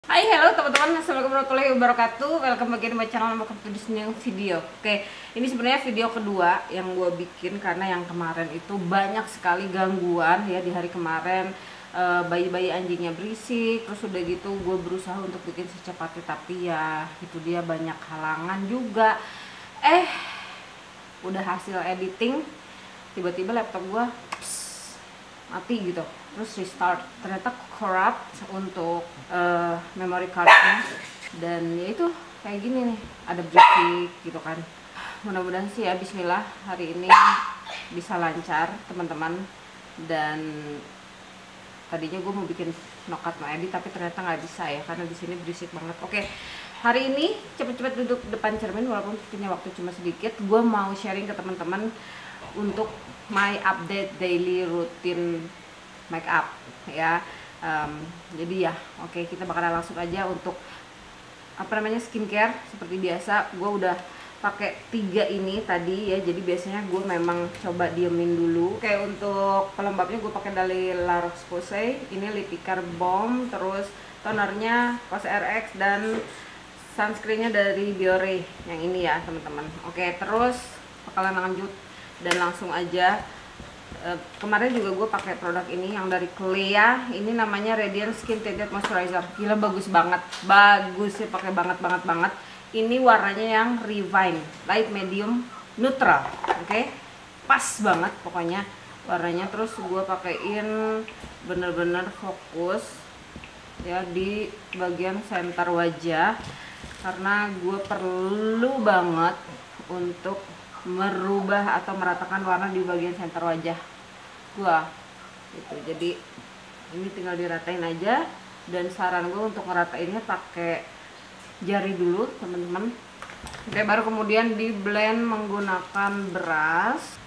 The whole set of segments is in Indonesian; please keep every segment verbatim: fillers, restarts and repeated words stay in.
Hai, hello teman-teman, assalamualaikum warahmatullahi wabarakatuh. Welcome again my channel, welcome to this new video. Oke, ini sebenarnya video kedua yang gue bikin karena yang kemarin itu banyak sekali gangguan ya di hari kemarin. Bayi-bayi anjingnya berisik, terus udah gitu gue berusaha untuk bikin secepatnya, tapi ya itu dia banyak halangan juga. Eh, udah hasil editing, tiba-tiba laptop gue mati gitu, terus restart, ternyata corrupt untuk uh, memory cardnya, dan ya itu kayak gini nih, ada berisik gitu kan. Mudah-mudahan sih ya, bismillah, hari ini bisa lancar teman-teman. Dan tadinya gue mau bikin nokat mau edit, tapi ternyata nggak bisa ya karena di sini berisik banget. Oke, hari ini cepet-cepet duduk depan cermin walaupun punya waktu cuma sedikit. Gue mau sharing ke teman-teman untuk my update daily routine make up ya. Um, jadi ya oke, okay, kita bakalan langsung aja untuk apa namanya skincare. Seperti biasa gue udah pakai tiga ini tadi ya, jadi biasanya gue memang coba diemin dulu. Oke, okay, untuk pelembabnya gue pakai dari La Roche-Posay, ini Lipikar Balm, terus tonernya COSRX, dan sunscreennya dari Biore yang ini ya teman-teman. Oke, okay, terus bakalan lanjut dan langsung aja. E, kemarin juga gue pakai produk ini yang dari Clea, ini namanya Radiant Skin Tinted Moisturizer. Gila, bagus banget, bagus ya, pakai banget banget banget. Ini warnanya yang Refine Light Medium Neutral, oke, okay? Pas banget pokoknya warnanya. Terus gue pakein bener-bener fokus ya di bagian center wajah, karena gue perlu banget untuk merubah atau meratakan warna di bagian center wajah gua gitu. Jadi ini tinggal diratain aja, dan saran gue untuk ngeratainnya pakai jari dulu teman-teman. Oke, baru kemudian di blend menggunakan brush.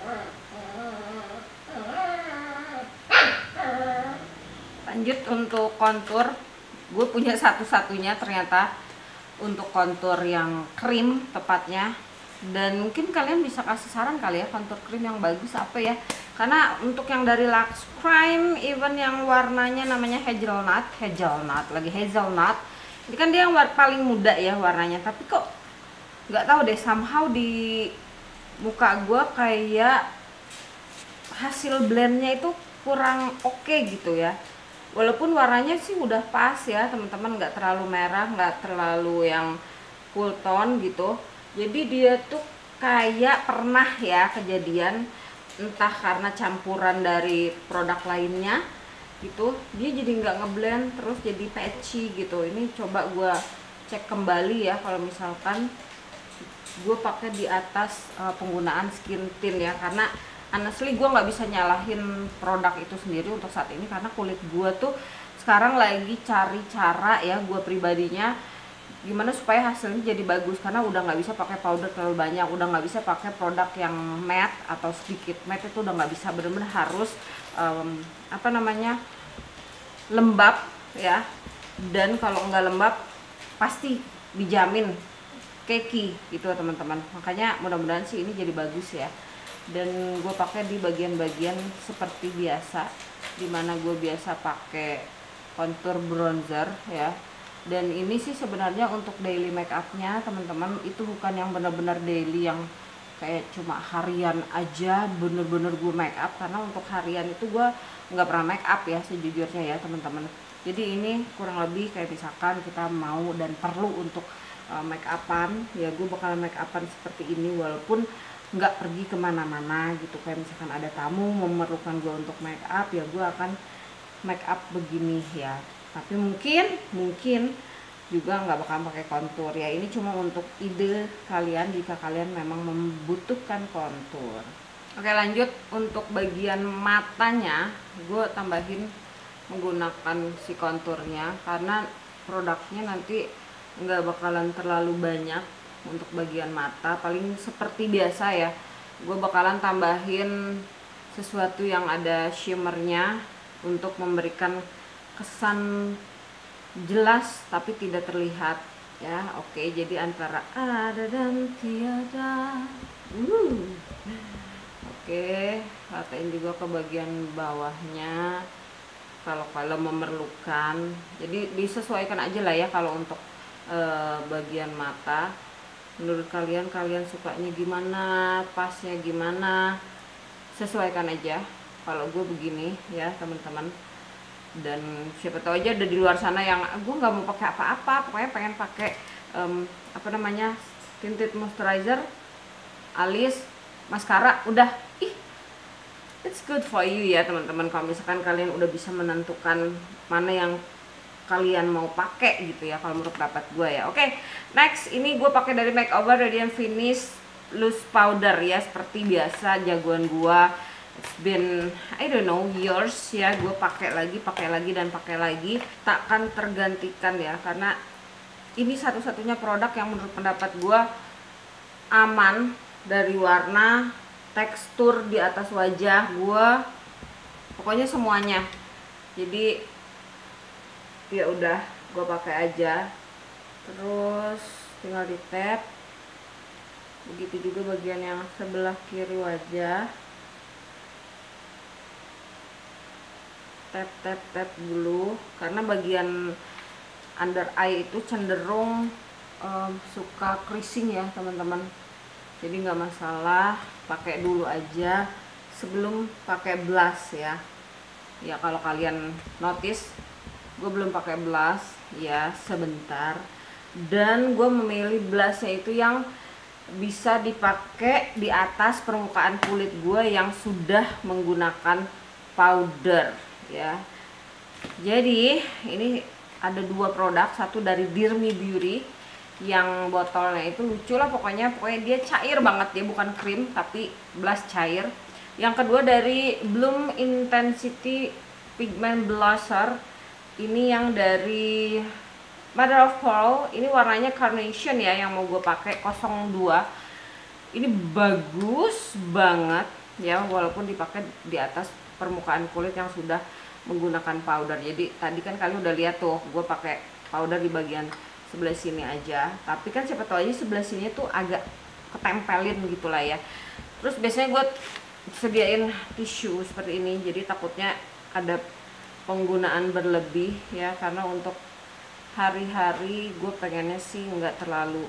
Lanjut untuk kontur, gue punya satu-satunya ternyata untuk kontur yang krim tepatnya. Dan mungkin kalian bisa kasih saran kali ya, kontur krim yang bagus apa ya, karena untuk yang dari Lux Crime, even yang warnanya namanya hazelnut hazelnut lagi hazelnut ini kan dia yang paling muda ya warnanya, tapi kok nggak tahu deh, somehow di muka gue kayak hasil blendnya itu kurang oke okay gitu ya. Walaupun warnanya sih udah pas ya teman-teman, nggak terlalu merah, nggak terlalu yang cool tone gitu. Jadi dia tuh kayak pernah ya kejadian, entah karena campuran dari produk lainnya gitu, dia jadi nggak ngeblend, terus jadi patchy gitu. Ini coba gue cek kembali ya, kalau misalkan gue pakai di atas uh, penggunaan skin tint ya, karena honestly gue nggak bisa nyalahin produk itu sendiri untuk saat ini, karena kulit gue tuh sekarang lagi cari cara ya, gue pribadinya gimana supaya hasilnya jadi bagus, karena udah nggak bisa pakai powder terlalu banyak, udah nggak bisa pakai produk yang matte atau sedikit matte, itu udah nggak bisa, bener-bener harus um, apa namanya lembab ya. Dan kalau nggak lembab pasti dijamin keki gitu teman-teman. Makanya mudah-mudahan sih ini jadi bagus ya. Dan gue pakai di bagian-bagian seperti biasa, dimana gue biasa pakai contour bronzer ya. Dan ini sih sebenarnya untuk daily make upnya teman-teman, itu bukan yang benar-benar daily yang kayak cuma harian aja bener-bener gue make up, karena untuk harian itu gue nggak pernah make up ya sejujurnya ya teman-teman. Jadi ini kurang lebih kayak misalkan kita mau dan perlu untuk uh, make upan ya, gue bakal make upan seperti ini walaupun nggak pergi kemana-mana gitu. Kayak misalkan ada tamu memerlukan gue untuk make up, ya gue akan make up begini ya. Tapi mungkin mungkin juga nggak bakal pakai kontur ya. Ini cuma untuk ide kalian jika kalian memang membutuhkan kontur. Oke, lanjut untuk bagian matanya, gue tambahin menggunakan si konturnya, karena produknya nanti nggak bakalan terlalu banyak untuk bagian mata. Paling seperti biasa ya, gue bakalan tambahin sesuatu yang ada shimmernya untuk memberikan kesan jelas tapi tidak terlihat ya. Oke, jadi antara ada dan tiada. uh. Oke, ratain juga ke bagian bawahnya. kalau kalau memerlukan. Jadi disesuaikan aja lah ya kalau untuk e, bagian mata. Menurut kalian, kalian sukanya gimana, pasnya gimana, sesuaikan aja. Kalau gue begini ya teman-teman, dan siapa tahu aja ada di luar sana yang gue nggak mau pakai apa-apa, pokoknya pengen pakai um, apa namanya, tinted moisturizer, alis, maskara, udah. Ih, it's good for you ya teman-teman. Kalau misalkan kalian udah bisa menentukan mana yang kalian mau pakai gitu ya, kalau menurut pendapat gue ya. Oke, okay, next ini gue pakai dari Makeover Radiant Finish Loose Powder ya, seperti biasa jagoan gue. It's been I don't know years ya, gue pakai lagi, pakai lagi dan pakai lagi, takkan tergantikan ya, karena ini satu-satunya produk yang menurut pendapat gue aman dari warna, tekstur di atas wajah gue, pokoknya semuanya. Jadi ya udah, gue pakai aja, terus tinggal di tap. Begitu juga bagian yang sebelah kiri wajah, tap tap tap dulu, karena bagian under eye itu cenderung um, suka creasing ya teman-teman. Jadi nggak masalah, pakai dulu aja sebelum pakai blush ya. Ya kalau kalian notice, gue belum pakai blush ya, sebentar. Dan gue memilih blushnya itu yang bisa dipakai di atas permukaan kulit gue yang sudah menggunakan powder ya. Jadi ini ada dua produk, satu dari Dirmi Beauty yang botolnya itu lucu lah pokoknya, pokoknya dia cair banget, dia bukan krim tapi blush cair. Yang kedua dari Bloom Intensity Pigment Blusher, ini yang dari Mother of Pearl, ini warnanya carnation ya yang mau gue pakai, nol dua. Ini bagus banget ya, walaupun dipakai di atas permukaan kulit yang sudah menggunakan powder. Jadi tadi kan kalian udah lihat tuh, gue pakai powder di bagian sebelah sini aja, tapi kan siapa tahu aja sebelah sini tuh agak ketempelin gitulah ya. Terus biasanya gue sediain tisu seperti ini, jadi takutnya ada penggunaan berlebih ya, karena untuk hari-hari gue pengennya sih nggak terlalu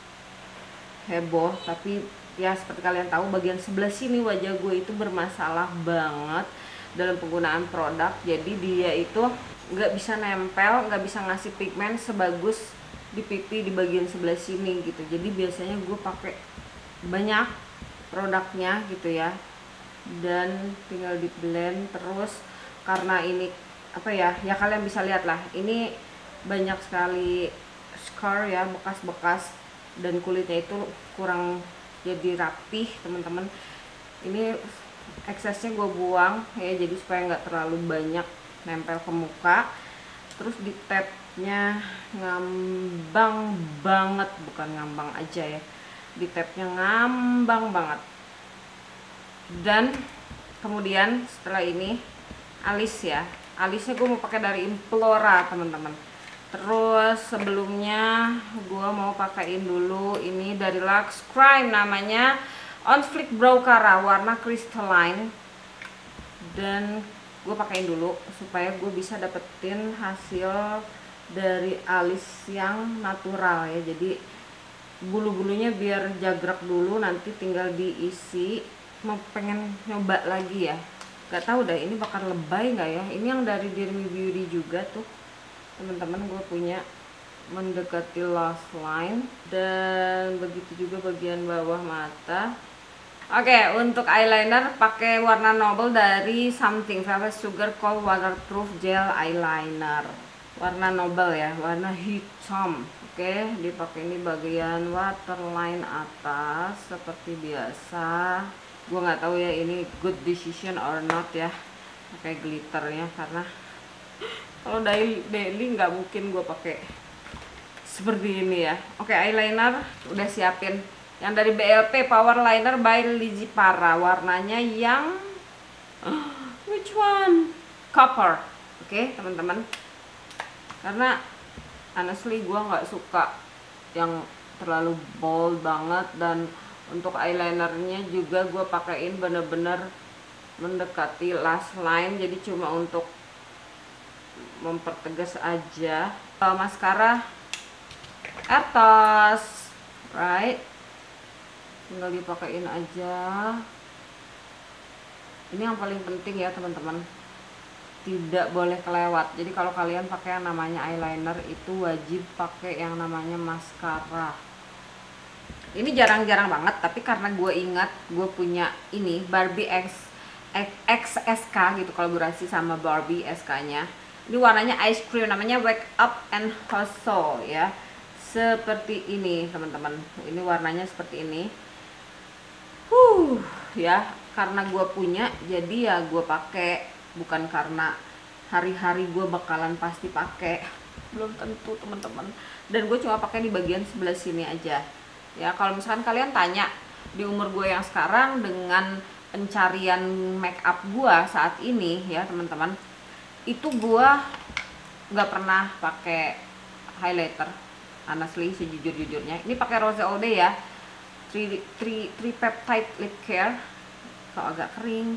heboh. Tapi ya seperti kalian tahu, bagian sebelah sini wajah gue itu bermasalah banget dalam penggunaan produk. Jadi dia itu nggak bisa nempel, nggak bisa ngasih pigmen sebagus di pipi di bagian sebelah sini gitu. Jadi biasanya gue pakai banyak produknya gitu ya, dan tinggal di blend terus. Karena ini apa ya, ya kalian bisa lihat lah, ini banyak sekali scar ya, bekas-bekas, dan kulitnya itu kurang jadi rapih teman-teman. Ini eksesnya gue buang ya, jadi supaya nggak terlalu banyak nempel ke muka. Terus di tapnya ngambang banget, bukan ngambang aja ya, di tapnya ngambang banget. Dan kemudian setelah ini alis ya, alisnya gue mau pakai dari Implora teman-teman. Terus sebelumnya gue mau pakaiin dulu ini dari Lux Crime, namanya On Fleek Brow Cara, warna crystalline. Dan gue pakaiin dulu supaya gue bisa dapetin hasil dari alis yang natural ya. Jadi bulu-bulunya biar jagrek dulu, nanti tinggal diisi. Mau pengen nyoba lagi ya, gak tahu dah ini bakal lebay nggak ya. Ini yang dari Dirmi Beauty juga tuh teman-teman, gue punya mendekati lash line, dan begitu juga bagian bawah mata. Oke, untuk eyeliner pakai warna Noble dari Something Velvet Sugar Cold Waterproof Gel Eyeliner, warna Noble ya, warna hitam. Oke, dipakai ini bagian waterline atas seperti biasa. Gue nggak tahu ya ini good decision or not ya pakai glitternya, karena kalau daily daily nggak mungkin gue pakai seperti ini ya. Oke, eyeliner udah siapin yang dari B L P Power Liner by Lizzy Para, warnanya yang which one? Copper. Oke teman-teman, karena honestly gue nggak suka yang terlalu bold banget, dan untuk eyelinernya juga gue pakaiin bener-bener mendekati lash line, jadi cuma untuk mempertegas aja. Uh, maskara Airtos, right? Tinggal dipakein aja. Ini yang paling penting ya teman-teman, tidak boleh kelewat. Jadi kalau kalian pakai yang namanya eyeliner itu wajib pakai yang namanya maskara. Ini jarang-jarang banget, tapi karena gue ingat gue punya ini Barbie X X S K gitu, kolaborasi sama Barbie S K-nya. Ini warnanya ice cream, namanya Wake Up and Hustle ya. Seperti ini teman-teman. Ini warnanya seperti ini. Huh, ya, karena gue punya jadi ya gue pakai, bukan karena hari-hari gue bakalan pasti pakai. Belum tentu teman-teman. Dan gue cuma pakai di bagian sebelah sini aja. Ya, kalau misalkan kalian tanya di umur gue yang sekarang dengan pencarian make up gue saat ini ya teman-teman, itu gue nggak pernah pakai highlighter, honestly sejujur-jujurnya. Ini pakai Rose All Day ya, three, three, three peptide lip care. Kalau agak kering,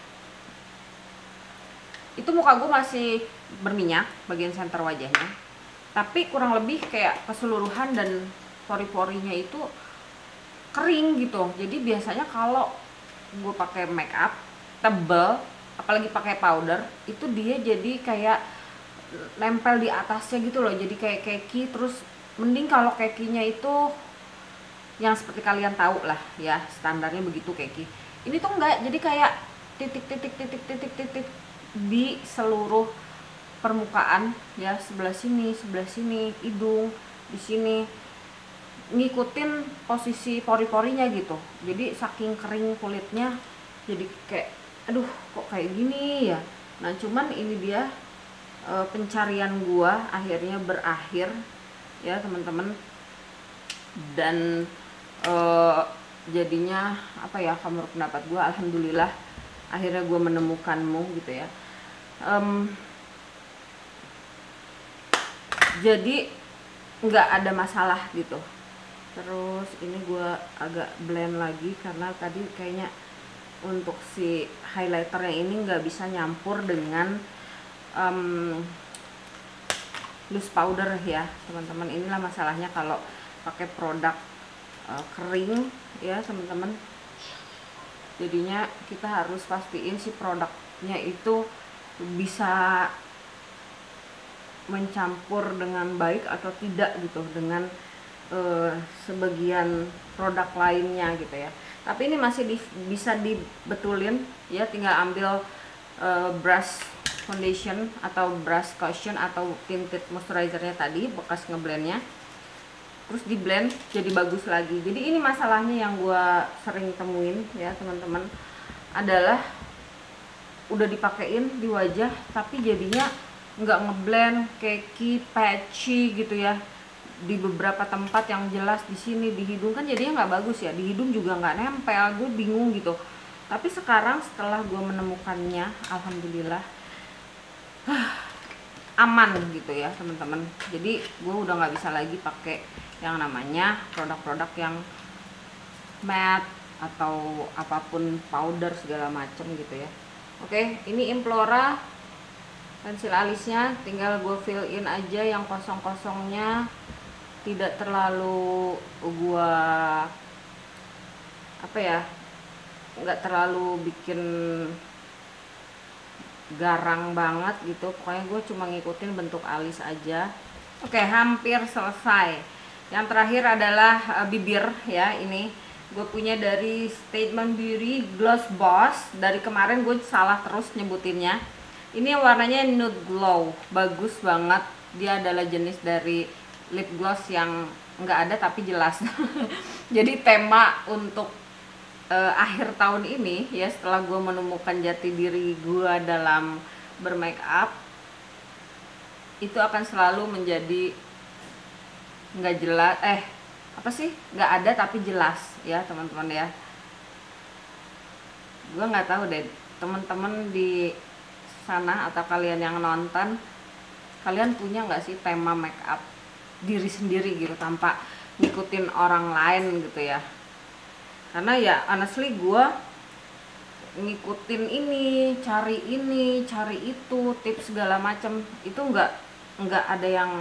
itu muka gue masih berminyak bagian center wajahnya, tapi kurang lebih kayak keseluruhan dan pori-porinya itu kering gitu. Jadi biasanya kalau gue pakai make up tebel, apalagi pakai powder, itu dia jadi kayak nempel di atasnya gitu loh, jadi kayak keki. Terus mending kalau kekinya itu yang seperti kalian tahu lah ya, standarnya begitu keki. Ini tuh enggak, jadi kayak titik-titik-titik-titik-titik di seluruh permukaan ya, sebelah sini, sebelah sini, hidung, di sini, ngikutin posisi pori-porinya gitu. Jadi saking kering kulitnya, jadi kayak aduh kok kayak gini ya. Nah cuman ini dia e, pencarian gua akhirnya berakhir ya teman-teman. Dan e, jadinya apa ya, kamu pendapat gua, alhamdulillah akhirnya gua menemukanmu gitu ya. Um, jadi nggak ada masalah gitu. Terus ini gue agak blend lagi karena tadi kayaknya untuk si highlighter yang ini nggak bisa nyampur dengan um, loose powder ya teman-teman. Inilah masalahnya kalau pakai produk uh, kering ya teman-teman. Jadinya kita harus pastiin si produknya itu bisa mencampur dengan baik atau tidak gitu dengan Uh, sebagian produk lainnya gitu ya. Tapi ini masih di, bisa dibetulin ya, tinggal ambil uh, brush foundation atau brush cushion atau tinted moisturizernya tadi bekas ngeblendnya, terus di blend jadi bagus lagi. Jadi ini masalahnya yang gue sering temuin ya teman-teman, adalah udah dipakein di wajah tapi jadinya nggak ngeblend, keki, patchy gitu ya. Di beberapa tempat yang jelas, di sini di hidung kan jadinya nggak bagus ya, di hidung juga nggak nempel, gue bingung gitu. Tapi sekarang setelah gue menemukannya, alhamdulillah aman gitu ya teman-teman. Jadi gue udah nggak bisa lagi pakai yang namanya produk-produk yang matte atau apapun powder segala macem gitu ya. Oke, ini Implora pensil alisnya, tinggal gue fill in aja yang kosong-kosongnya, tidak terlalu gua apa ya, nggak terlalu bikin garang banget gitu. Pokoknya gue cuma ngikutin bentuk alis aja. Oke, hampir selesai. Yang terakhir adalah uh, bibir ya. Ini gue punya dari Statement Beauty Gloss Boss. Dari kemarin gue salah terus nyebutinnya. Ini warnanya Nude Glow, bagus banget. Dia adalah jenis dari lip gloss yang nggak ada tapi jelas. Jadi tema untuk uh, akhir tahun ini ya, setelah gue menemukan jati diri gue dalam bermake up, itu akan selalu menjadi nggak jelas, eh apa sih, nggak ada tapi jelas ya teman-teman ya. Gue nggak tahu deh teman-teman di sana atau kalian yang nonton, kalian punya nggak sih tema make up diri sendiri gitu tanpa ngikutin orang lain gitu ya. Karena ya honestly gue ngikutin ini, cari ini, cari itu, tips segala macam, itu nggak nggak ada yang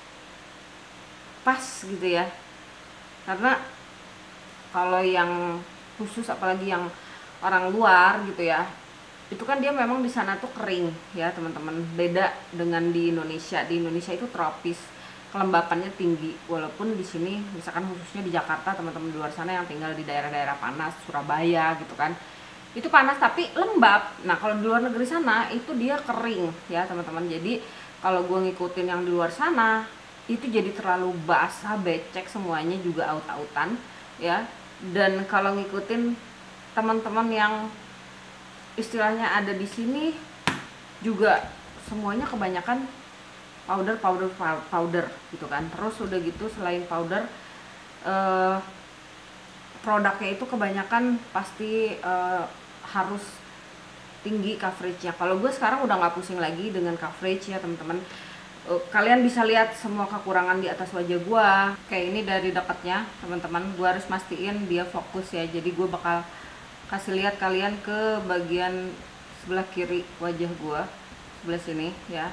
pas gitu ya. Karena kalau yang khusus, apalagi yang orang luar gitu ya, itu kan dia memang di sana tuh kering ya teman-teman, beda dengan di Indonesia. Di Indonesia itu tropis, kelembapannya tinggi, walaupun di sini misalkan khususnya di Jakarta, teman-teman di luar sana yang tinggal di daerah-daerah panas, Surabaya gitu kan, itu panas tapi lembab. Nah kalau di luar negeri sana itu dia kering ya teman-teman. Jadi kalau gue ngikutin yang di luar sana itu jadi terlalu basah, becek, semuanya juga aut-autan ya. Dan kalau ngikutin teman-teman yang istilahnya ada di sini juga semuanya kebanyakan powder powder powder gitu kan. Terus udah gitu selain powder, eh, produknya itu kebanyakan pasti eh, harus tinggi coveragenya. Kalau gue sekarang udah nggak pusing lagi dengan coverage ya teman-teman. Eh, kalian bisa lihat semua kekurangan di atas wajah gue. Kayak ini dari dekatnya teman-teman, gue harus mastiin dia fokus ya. Jadi gue bakal kasih lihat kalian ke bagian sebelah kiri wajah gua, sebelah sini ya.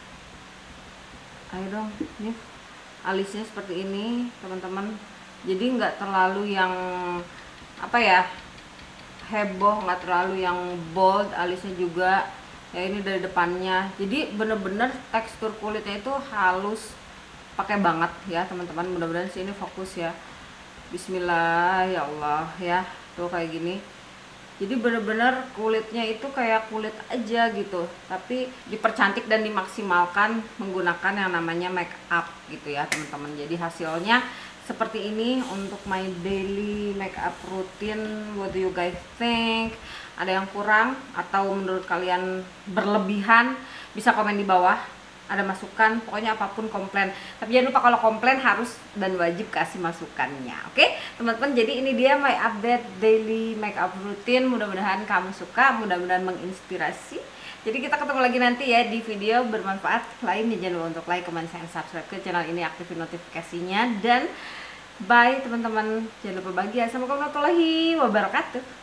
Ayo dong, nih alisnya seperti ini teman-teman. Jadi nggak terlalu yang apa ya, heboh, nggak terlalu yang bold. Alisnya juga ya, ini dari depannya. Jadi bener-bener tekstur kulitnya itu halus, pakai banget ya teman-teman. Mudah-mudahan sih ini fokus ya. Bismillah ya Allah ya, tuh kayak gini. Jadi bener-bener kulitnya itu kayak kulit aja gitu, tapi dipercantik dan dimaksimalkan menggunakan yang namanya make up gitu ya teman-teman. Jadi hasilnya seperti ini untuk my daily make up routine. What do you guys think? Ada yang kurang atau menurut kalian berlebihan? Bisa komen di bawah, ada masukan, pokoknya apapun komplain. Tapi jangan lupa kalau komplain harus dan wajib kasih masukannya. Oke teman-teman, jadi ini dia my update daily makeup routine. Mudah-mudahan kamu suka, mudah-mudahan menginspirasi. Jadi kita ketemu lagi nanti ya di video bermanfaat lainnya. Jangan lupa untuk like, comment, share, subscribe ke channel ini, aktifin notifikasinya, dan bye teman-teman. Jangan lupa bahagia. Assalamualaikum warahmatullahi wabarakatuh.